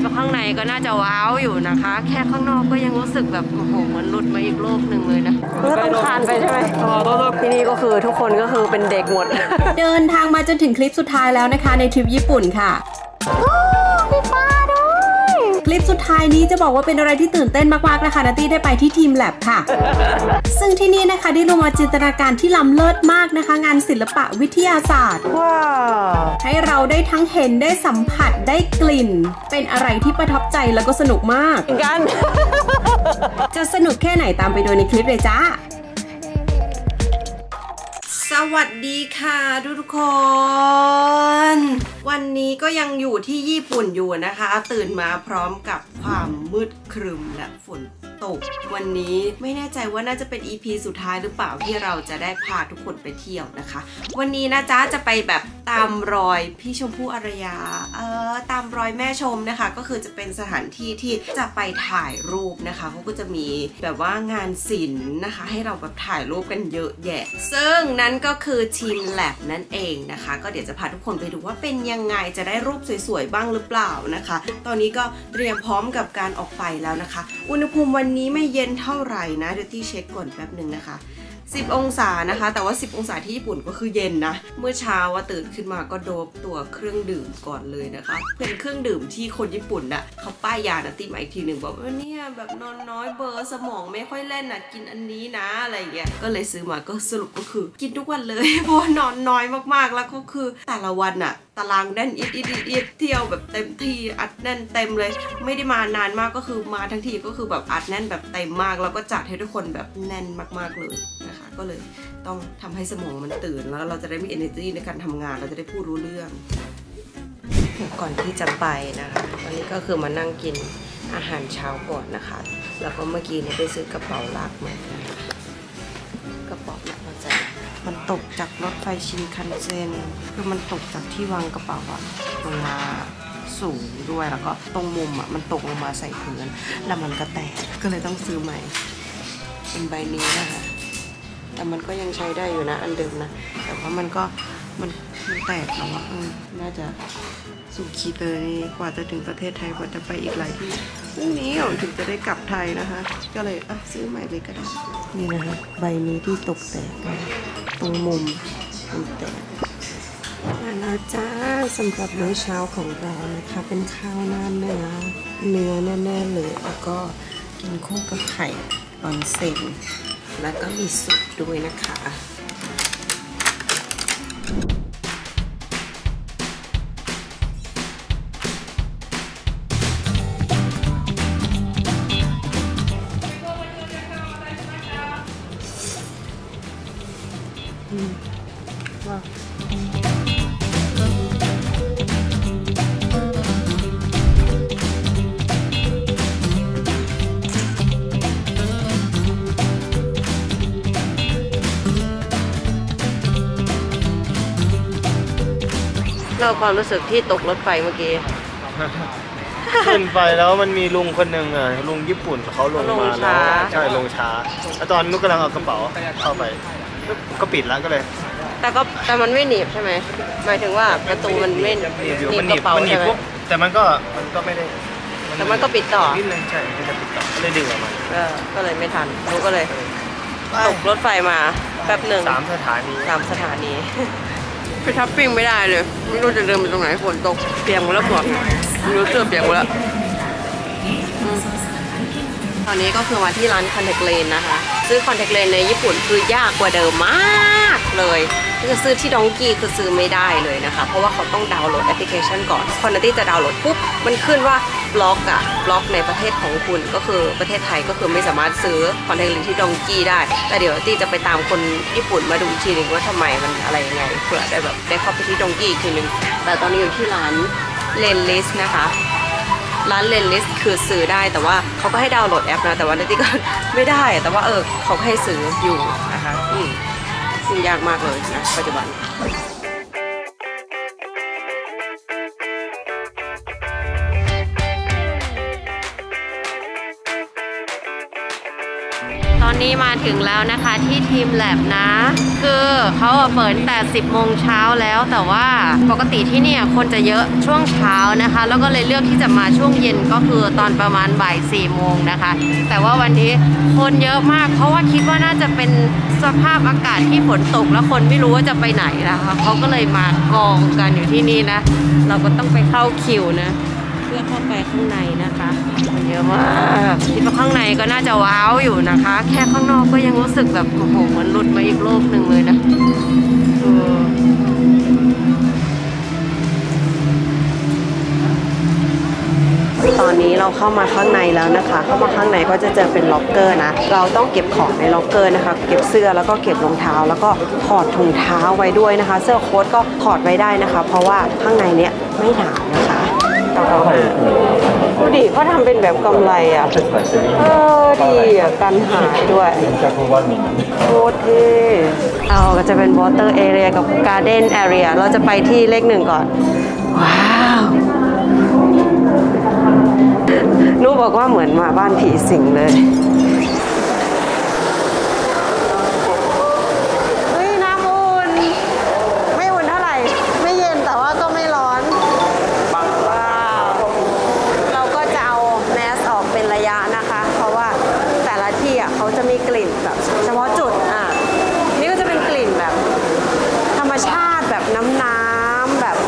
ข้างในก็น่าจะว้าวอยู่นะคะแค่ข้างนอกก็ยังรู้สึกแบบโอ้โหเหมือนหลุดมาอีกโลกหนึ่งเลยนะก็ต้องคานไปใช่ไหมที่นี่ก็คือทุกคนก็คือเป็นเด็กหมดเดินทางมาจนถึงคลิปสุดท้ายแล้วนะคะในทริปญี่ปุ่นค่ะมีปลาด้วยคลิปสุดท้ายนี้จะบอกว่าเป็นอะไรที่ตื่นเต้นมากๆนะคะนัตตี้ได้ไปที่ทีมแลบค่ะซึ่งที่นี่นะคะได้ลงมาจินตนาการที่ล้ำเลิศมากนะคะงานศิลปะวิทยาศาสตร์ว้าวให้เราได้ทั้งเห็นได้สัมผัสได้กลิ่นเป็นอะไรที่ประทับใจแล้วก็สนุกมากกันจะสนุกแค่ไหนตามไปดูในคลิปเลยจ้าสวัสดีค่ะทุกคนวันนี้ก็ยังอยู่ที่ญี่ปุ่นอยู่นะคะตื่นมาพร้อมกับความมืดครึ้มและฝนตกวันนี้ไม่แน่ใจว่าน่าจะเป็น EP สุดท้ายหรือเปล่าที่เราจะได้พาทุกคนไปเที่ยวนะคะวันนี้นะจ๊ะจะไปแบบตามรอยพี่ชมพู่อารยาตามรอยแม่ชมนะคะก็คือจะเป็นสถานที่ที่จะไปถ่ายรูปนะคะเขาก็จะมีแบบว่างานศิลป์นะคะให้เราแบบถ่ายรูปกันเยอะแยะซึ่งนั้นก็คือทีมแลบนั่นเองนะคะก็เดี๋ยวจะพาทุกคนไปดูว่าเป็นยังไงจะได้รูปสวยๆบ้างหรือเปล่านะคะตอนนี้ก็เตรียมพร้อมกับการออกไปแล้วนะคะอุณหภูมิวันนี้ไม่เย็นเท่าไหร่นะเดี๋ยวที่เช็คก่อนแป๊บหนึ่งนะคะ10 องศานะคะแต่ว่า10 องศาที่ญี่ปุ่นก็คือเย็นนะเมื่อเช้าว่าตื่นขึ้นมาก็โดบตัวเครื่องดื่มก่อนเลยนะคะเป็นเครื่องดื่มที่คนญี่ปุ่นน่ะเขาป้ายยานะติมาอีกทีหนึ่งบอกว่าเนี่ยแบบนอนน้อยเบอร์สมองไม่ค่อยเล่นน่ะกินอันนี้นะอะไรอย่างเงี้ยก็เลยซื้อมาก็สรุปก็คือกินทุกวันเลยเพราะนอนน้อยมากๆแล้วก็คือแต่ละวันน่ะตารางแน่นอิดเที่ยวแบบเต็มที่อัดแน่นเต็มเลยไม่ได้มานานมากก็คือมาทั้งทีก็คือแบบอัดแน่นแบบเต็มมากแล้วก็จัดให้ทุกคนแบบแน่นมากๆเลยนะคะก็เลยต้องทำให้สมองมันตื่นแล้วเราจะได้มี energy ในการทำงานเราจะได้พูดรู้เรื่องก่อนที่จะไปนะคะวันนี้ก็คือมานั่งกินอาหารเช้าก่อนนะคะแล้วก็เมื่อกี้นี้ไปซื้อกระเป๋าลากมานะคะกระเป๋าเนี่ยมันตกจากรถไฟชินคันเซ็นคือมันตกจากที่วางกระเป๋าอะลงมาสูงด้วยแล้วก็ตรงมุมอะมันตกลงมาใส่พื้นแล้วมันก็แตกก็เลยต้องซื้อใหม่เป็นใบนี้นะคะแต่มันก็ยังใช้ได้อยู่นะอันเดิมนะแต่ว่ามันแตกแล้วอะน่าจะสุดขีดเลยกว่าจะถึงประเทศไทยกว่าจะไปอีกหลายที่พรุ่งนี้ถึงจะได้กลับไทยนะคะก็เลยซื้อใหม่เลยก็ได้นี่นะคะใบนี้ที่ตกแตกตรงมุมมันแตกนะจ้าสำหรับมื้อเช้าของเรานะคะเป็นข้าวหน้าเนื้อแน่ๆเลยแล้วก็กินคู่กับไข่ออนเซ็นแล้วก็มีซุปด้วยนะคะว้าวเราความรู้สึกที่ตกรถไฟเมื่อกี้ขึ้นไปแล้วมันมีลุงคนหนึ่งลุงญี่ปุ่นเขาลงมาแล้วใช่ลงช้าแล้วตอนนุ๊กกำลังเอากระเป๋าเข้าไปก็ปิดแล้วก็เลยแต่มันไม่หนีบใช่ไหมหมายถึงว่าประตูมันไม่หนีบกระเป๋าใช่ไหมแต่มันก็ไม่ได้แต่มันก็ปิดต่อนิดนึงใช่มันจะปิดต่อก็เลยดึงออกมาก็เลยไม่ทันนุ๊กก็เลยตกรถไฟมาแป๊บหนึ่ง 3 สถานีไปทับปิ้งไม่ได้เลยไม่รู้จะเดินไปตรงไหนฝนตกเปียกหมดแล้วปวดไม่รู้เสื้อเปียกหมดแล้วตอนนี้ก็คือมาที่ร้านคอนแทคเลนส์นะคะซื้อคอนแทคเลนส์ในญี่ปุ่นคือยากกว่าเดิมมากเลยจะซื้อที่ดองกี้คือซื้อไม่ได้เลยนะคะเพราะว่าเขาต้องดาวน์โหลดแอปพลิเคชันก่อนพอนัตตี้จะดาวน์โหลดปุ๊บมันขึ้นว่าบล็อกในประเทศของคุณก็คือประเทศไทยก็คือไม่สามารถซื้อคอนแทคเลนส์ที่ดองกี้ได้แต่เดี๋ยวนัตตี้จะไปตามคนญี่ปุ่นมาดูอีกทีนึงว่าทำไมมันอะไรยังไงเผื่อได้เข้าไปที่ดองกี้อีกทีนึงแต่ตอนนี้อยู่ที่ร้านเลนลิสนะคะร้านเลนลิสคือซื้อได้แต่ว่าเขาก็ให้ดาวน์โหลดแอปนะแต่ว่านัตตี้ก็ไม่ได้แต่ว่าเขาให้ซื้ออยู่นะคะซึ่งยากมากเลยนะปัจจุบันตอนนี้มาถึงแล้วนะคะที่ทีมแลบนะ คือเขาเปิดแต่10 โมงเช้าแล้วแต่ว่าปกติที่นี่คนจะเยอะช่วงเช้านะคะแล้วก็เลยเลือกที่จะมาช่วงเย็นก็คือตอนประมาณบ่าย4 โมงนะคะแต่ว่าวันนี้คนเยอะมากเพราะว่าคิดว่าน่าจะเป็นสภาพอากาศที่ฝนตกแล้วคนไม่รู้ว่าจะไปไหนนะคะเขาก็เลยมากองกันอยู่ที่นี่นะเราก็ต้องไปเข้าคิวนะเพื่อเข้าไปข้างในนะคะคนเยอะมากคิดว่าข้างในก็น่าจะว้าวอยู่นะคะแค่ข้างนอกก็ยังรู้สึกแบบโอ้โหมันหลุดมาอีกโลกหนึ่งเลยนะตอนนี้เราเข้ามาข้างในแล้วนะคะเข้ามาข้างในก็จะเจอเป็นล็อกเกอร์นะเราต้องเก็บของในล็อกเกอร์นะคะเก็บเสื้อแล้วก็เก็บรองเท้าแล้วก็ถอดถุงเท้าไว้ด้วยนะคะเสื้อโค้ทก็ถอดไว้ได้นะคะเพราะว่าข้างในเนี้ยไม่หนาวนะคะดูดิเขาทำเป็นแบบกำไรอ่ะดีอ่ะกันหายด้วยโคตรเท่เอาก็จะเป็น water area กับ garden area เราจะไปที่เลข 1ก่อนว้าวนูบอกว่าเหมือนมาบ้านผีสิงเลยเฮ้ยน้ำอุ่นไม่อุ่นเท่าไหร่ไม่เย็นแต่ว่าก็ไม่ร้อนว้าวเราก็จะเอาแมสออกเป็นระยะนะคะเพราะว่าแต่ละที่อ่ะเขาจะมีกลิ่นแบบเฉพาะจุดนี่ก็จะเป็นกลิ่นแบบธรรมชาติแบบน้ำแบบ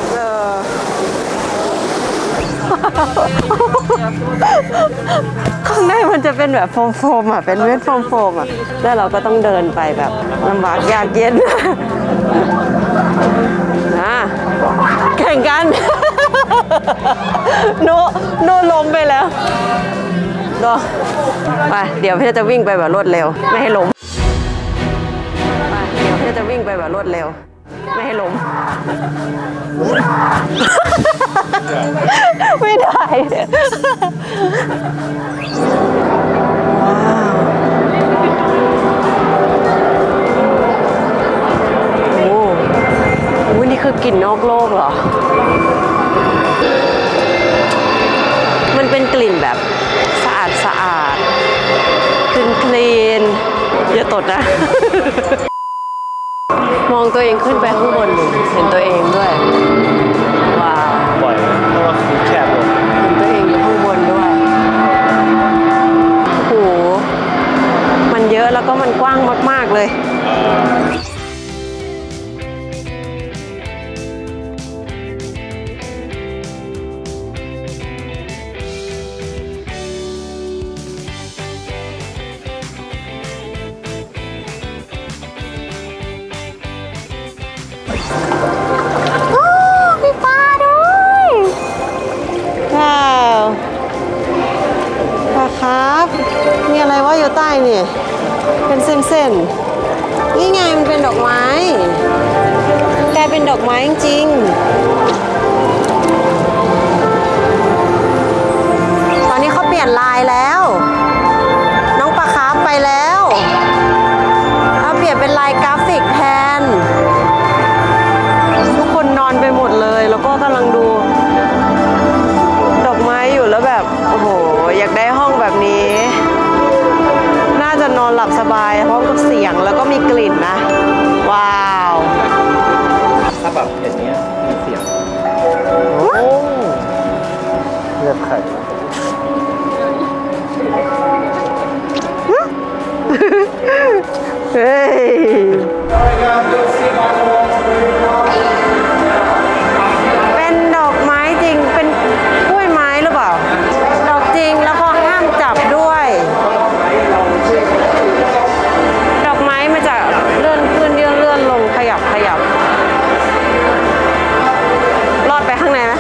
ข้างในมันจะเป็นแบบโฟมอ่ะเป็นเม็ดโฟมอ่ะแล้วเราก็ต้องเดินไปแบบลำบากยากเย็นแข่งกันโนล้มไปแล้วไปเดี๋ยวพี่จะวิ่งไปแบบรวดเร็วไม่ให้ล้มไปเดี๋ยวพี่จะวิ่งไปแบบรวดเร็วไม่ให้ล้มไม่ได้ว้าวโอ้นี่คือกลิ่นนอกโลกเหรอมันเป็นกลิ่นแบบสะอาดคลีนอย่าตดนะมองตัวเองขึ้นไปข้างบนเห็นตัวเองด้วยว้าวปล่อยเพราะว่าแคบลงเห็นตัวเองอยู่ข้างบนด้วยโอ้โหมันเยอะแล้วก็มันกว้างมากๆเลยมีปลาด้วยว้าวปลาครับมีอะไรวะอยู่ใต้นี่เป็นเส้นๆนี่ไงมันเป็นดอกไม้กลายเป็นดอกไม้จริงตอนนี้เขาเปลี่ยนลายแล้วน้องปลาครับไปแล้วเขาเปลี่ยนเป็นลายกราฟิกแทนทุกคนนอนไปหมดเลยแล้วก็กำลังดูดอกไม้อยู่แล้วแบบโอ้โหอยากได้ห้องแบบนี้น่าจะนอนหลับสบายพร้อมกับเสียงแล้วก็มีกลิ่นนะว้าวถ้าแบบอย่างนี้มีเสียงโอ้เลือดไข่เฮ้ยเป็นดอกไม้จริงเป็นกล้วยไม้หรือเปล่าดอกจริงแล้วก็ห้ามจับด้วยดอกไม้มันจะเลื่อนขึ้นเลื่อนลงขยับรอดไปข้างในไหม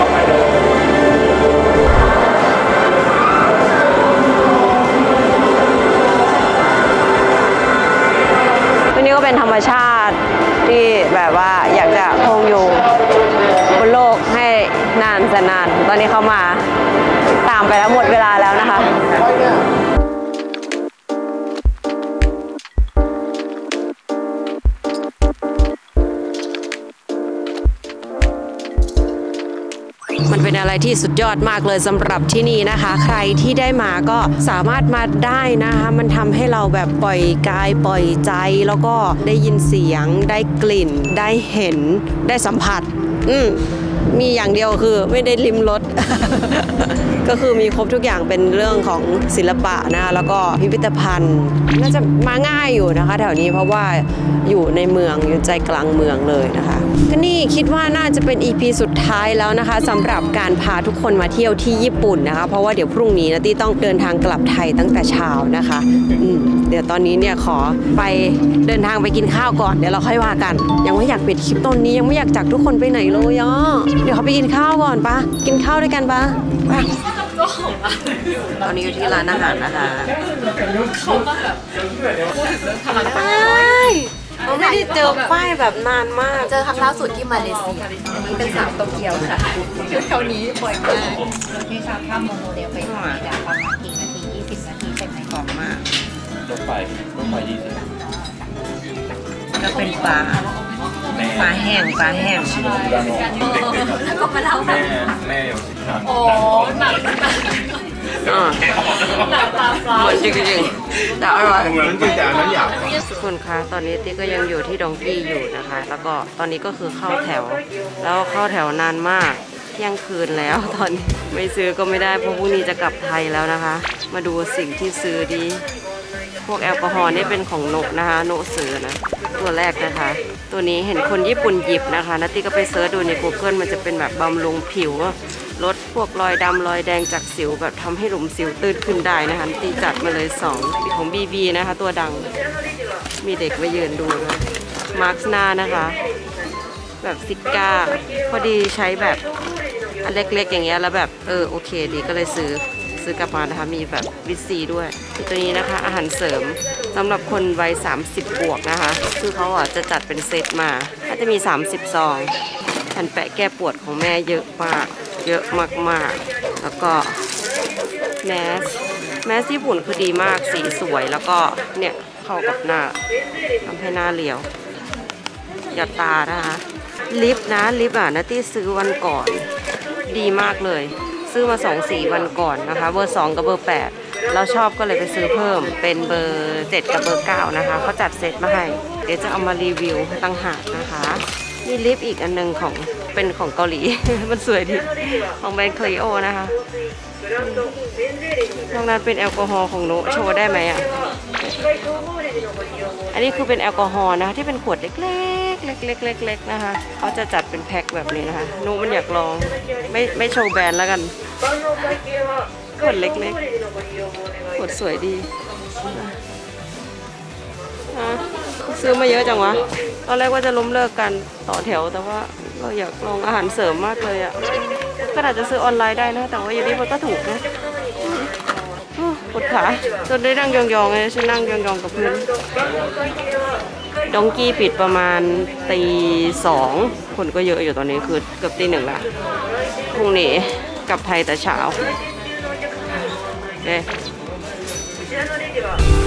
นี่ก็เป็นธรรมชาติที่แบบว่าอยากจะคงอยู่บนโลกให้นานแสนนานตอนนี้เขามาตามไปแล้วหมดเวลาแล้วนะคะ มันเป็นอะไรที่สุดยอดมากเลยสำหรับที่นี่นะคะใครที่ได้มาก็สามารถมาได้นะคะมันทำให้เราแบบปล่อยกายปล่อยใจแล้วก็ได้ยินเสียงได้กลิ่นได้เห็นได้สัมผัสมีอย่างเดียวคือไม่ได้ลิ้มรส ก็คือมีครบทุกอย่างเป็นเรื่องของศิลปะนะแล้วก็พิพิธภัณฑ์น่าจะมาง่ายอยู่นะคะแถวนี้เพราะว่าอยู่ในเมืองอยู่ใจกลางเมืองเลยนะคะก็นี่คิดว่าน่าจะเป็น EP สุดท้ายแล้วนะคะสำหรับการพาทุกคนมาเที่ยวที่ญี่ปุ่นนะคะเพราะว่าเดี๋ยวพรุ่งนี้นะตี้ต้องเดินทางกลับไทยตั้งแต่เช้านะคะเดี๋ยวตอนนี้เนี่ยขอไปเดินทางไปกินข้าวก่อนเดี๋ยวเราค่อยว่ากันยังไม่อยากปิดคลิปตอนนี้ยังไม่อยากจากทุกคนไปไหนเลยอ่ะเดี๋ยวเขาไปกินข้าวก่อนปะกินข้าวด้วยกันปะตอนนี้อยู่ที่ร้านอาหารนะคะเขาก็แบบพูดถึงเรื่องพลังงานเราไม่ได้เจอป้ายแบบนานมากเจอครั้งล่าสุดที่มาเลเซียอันนี้เป็นสาวโตเกียวค่ะแถวนี้บ่อยมากที่ชอบข้ามโมเดลไปที่แบบประมาณกี่นาที20 นาทีใช่ไหมกล่องมากรถไฟ20 ก็เป็นปลาแห้งแล้วก็มาเล่าแม่โอ้หนักเหมือนจริงๆแต่อร่อยเหมือนจริงแต่นั้นอยากทุกคนคะตอนนี้ติ๊กก็ยังอยู่ที่ดองกี้อยู่นะคะแล้วก็ตอนนี้ก็คือเข้าแถวแล้วเข้าแถวนานมากเที่ยงคืนแล้วตอนนี้ไม่ซื้อก็ไม่ได้เพราะพรุ่งนี้จะกลับไทยแล้วนะคะมาดูสิ่งที่ซื้อดีพวกแอลกอฮอล์นี่เป็นของโนนะคะโนซื้อนะตัวแรกนะคะตัวนี้เห็นคนญี่ปุ่นหยิบนะคะนัตตี้ก็ไปเซิร์ชดูใน Google มันจะเป็นแบบบำรุงผิวลดพวกรอยดำรอยแดงจากสิวแบบทำให้หลุมสิวตื้นขึ้นได้นะคะตีจัดมาเลย2มีของ BB นะคะตัวดังมีเด็กมายืนดูนะมาร์คหน้านะคะแบบซิก้าพอดีใช้แบบอันเล็กๆอย่างเงี้ยแล้วแบบโอเคดีก็เลยซื้อกลับมานะคะมีแบบวิตซีด้วยตัวนี้นะคะอาหารเสริมสำหรับคนวัย30 บวกนะคะคือเขาจะจัดเป็นเซตมาก็จะมี30 ซองแผ่นแปะแก้ปวดของแม่เยอะมากแล้วก็แมสญี่ปุ่นคือดีมากสีสวยแล้วก็เนี่ยเข้ากับหน้าทำให้หน้าเรียวหยดตานะคะลิปนะที่ซื้อวันก่อนดีมากเลยซื้อมา2 สีวันก่อนนะคะเบอร์2กับเบอร์8เราชอบก็เลยไปซื้อเพิ่มเป็นเบอร์7กับเบอร์9นะคะเขาจัดเซตมาให้เดี๋ยวจะเอามารีวิวตั้งหากนะคะมีลิปอีกอันนึงเป็นของเกาหลี มันสวยดีของแบรนด์คลีโอนะคะตรงนั้นเป็นแอลกอฮอล์ของโนโชว์ได้ไหมอ่ะอันนี้คือเป็นแอลกอฮอล์นะคะที่เป็นขวดเล็กๆนะคะเขาจะจัดเป็นแพ็คแบบนี้นะคะโนมันอยากลองไม่โชว์แบรนด์แล้วกันขวดเล็กๆขวดสวยดีซื้อมาเยอะจังวะตอนแรกว่าจะล้มเลิกกันต่อแถวแต่ว่าเราอยากลองอาหารเสริมมากเลยอ่ะก็อาจจะซื้อออนไลน์ได้นะแต่ว่าอย่างนี้มันก็ถูกนะปวดขาจนได้นั่งยองๆเลยฉันนั่งยองๆกับพื้นดองกี้ปิดประมาณตี2คนก็เยอะอยู่ตอนนี้คือเกือบตี 1ละพรุ่งนี้กลับไทยแต่เช้า